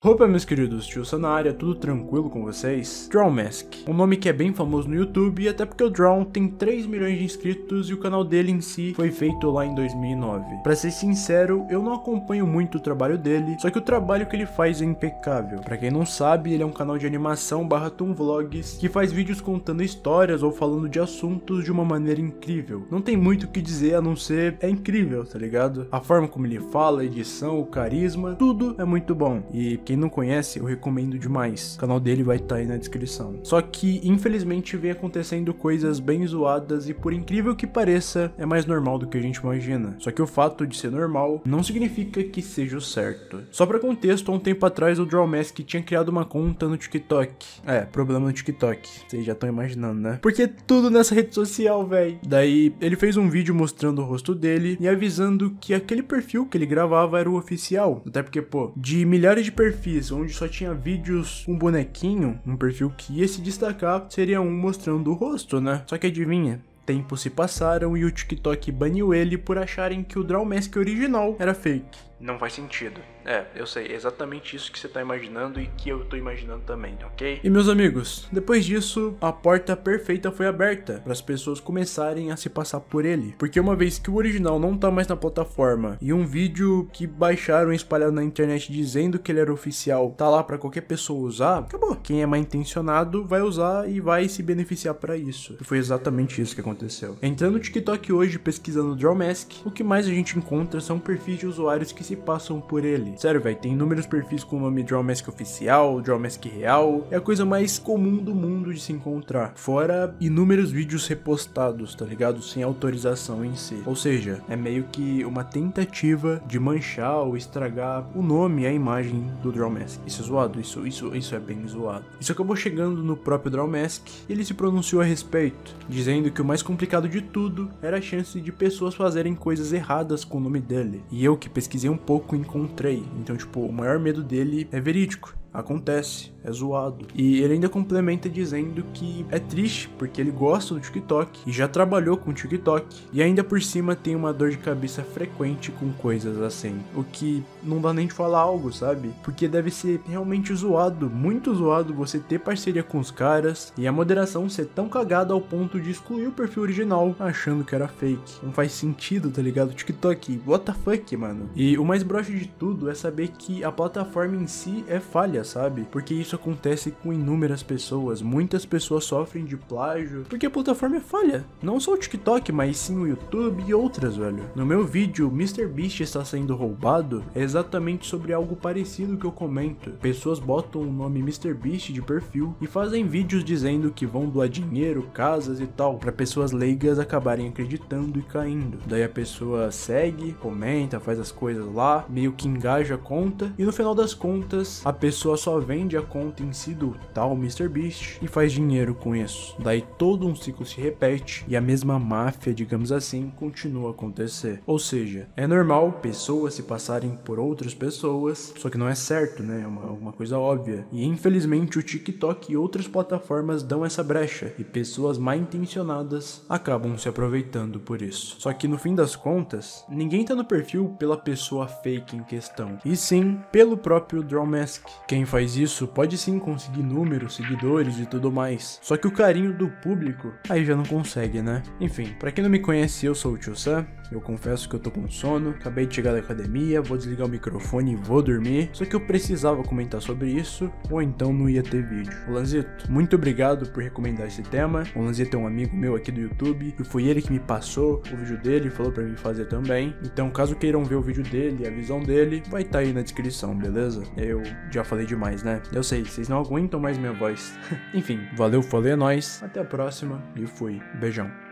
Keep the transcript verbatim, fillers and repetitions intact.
Opa, meus queridos, tio Sam na área, tudo tranquilo com vocês? Drawmask, um nome que é bem famoso no YouTube, até porque o Draw tem três milhões de inscritos e o canal dele em si foi feito lá em dois mil e nove. Pra ser sincero, eu não acompanho muito o trabalho dele, só que o trabalho que ele faz é impecável. Pra quem não sabe, ele é um canal de animação barra Toon Vlogs, que faz vídeos contando histórias ou falando de assuntos de uma maneira incrível. Não tem muito o que dizer a não ser, é incrível, tá ligado? A forma como ele fala, a edição, o carisma, tudo é muito bom. E quem não conhece, eu recomendo demais. O canal dele vai estar aí na descrição. Só que, infelizmente, vem acontecendo coisas bem zoadas e, por incrível que pareça, é mais normal do que a gente imagina. Só que o fato de ser normal não significa que seja o certo. Só pra contexto, há um tempo atrás o Drawmask tinha criado uma conta no TikTok. É, problema no TikTok. Vocês já estão imaginando, né? Porque tudo nessa rede social, véi. Daí, ele fez um vídeo mostrando o rosto dele e avisando que aquele perfil que ele gravava era o oficial. Até porque, pô, de milhares de perfis onde só tinha vídeos com bonequinho, um perfil que ia se destacar seria um mostrando o rosto, né? Só que adivinha? Tempos se passaram e o TikTok baniu ele por acharem que o Drawmask original era fake. Não faz sentido. É, eu sei, é exatamente isso que você tá imaginando e que eu tô imaginando também, ok? E meus amigos, depois disso, a porta perfeita foi aberta para as pessoas começarem a se passar por ele. Porque uma vez que o original não tá mais na plataforma e um vídeo que baixaram e espalharam na internet dizendo que ele era oficial tá lá para qualquer pessoa usar, acabou. Quem é mal intencionado vai usar e vai se beneficiar para isso. E foi exatamente isso que aconteceu. Entrando no TikTok hoje, pesquisando Drawmask, o que mais a gente encontra são perfis de usuários que se passam por ele. Sério, velho, tem inúmeros perfis com o nome Drawmask oficial, Drawmask real, é a coisa mais comum do mundo de se encontrar. Fora inúmeros vídeos repostados, tá ligado? Sem autorização em si. Ou seja, é meio que uma tentativa de manchar ou estragar o nome e a imagem do Drawmask. Isso é zoado, isso, isso, isso é bem zoado. Isso acabou chegando no próprio Drawmask e ele se pronunciou a respeito, dizendo que o mais complicado de tudo era a chance de pessoas fazerem coisas erradas com o nome dele. E eu que pesquisei um pouco encontrei. Então, tipo, o maior medo dele é verídico. Acontece, é zoado. E ele ainda complementa dizendo que é triste porque ele gosta do TikTok e já trabalhou com o TikTok e ainda por cima tem uma dor de cabeça frequente com coisas assim. O que não dá nem de falar algo, sabe? Porque deve ser realmente zoado, muito zoado você ter parceria com os caras e a moderação ser tão cagada ao ponto de excluir o perfil original achando que era fake. Não faz sentido, tá ligado? TikTok, what the fuck, mano? E o mais broxo de tudo é saber que a plataforma em si é falha, sabe? Porque isso acontece com inúmeras pessoas. Muitas pessoas sofrem de plágio porque a plataforma é falha. Não só o TikTok, mas sim o YouTube e outras, velho. No meu vídeo, MrBeast está sendo roubado, é exatamente sobre algo parecido que eu comento. Pessoas botam o nome MrBeast de perfil e fazem vídeos dizendo que vão doar dinheiro, casas e tal, para pessoas leigas acabarem acreditando e caindo. Daí a pessoa segue, comenta, faz as coisas lá, meio que engaja a conta e no final das contas, a pessoa só vende a conta em si do tal MrBeast e faz dinheiro com isso. Daí todo um ciclo se repete e a mesma máfia, digamos assim, continua a acontecer. Ou seja, é normal pessoas se passarem por outras pessoas, só que não é certo, né? É uma, uma coisa óbvia. E infelizmente o TikTok e outras plataformas dão essa brecha e pessoas mal intencionadas acabam se aproveitando por isso. Só que no fim das contas, ninguém tá no perfil pela pessoa fake em questão, e sim pelo próprio Drawmask. Quem faz isso pode sim conseguir números, seguidores e tudo mais. Só que o carinho do público, aí já não consegue, né? Enfim, pra quem não me conhece, eu sou o tio Sam. Eu confesso que eu tô com sono, acabei de chegar da academia, vou desligar o microfone e vou dormir. Só que eu precisava comentar sobre isso, ou então não ia ter vídeo. O Lanzito, muito obrigado por recomendar esse tema. O Lanzito é um amigo meu aqui do YouTube, e foi ele que me passou o vídeo dele e falou pra mim fazer também. Então, caso queiram ver o vídeo dele e a visão dele, vai estar aí na descrição, beleza? Eu já falei demais, né? Eu sei, vocês não aguentam mais minha voz. Enfim, valeu, falei, é nóis. Até a próxima e fui. Beijão.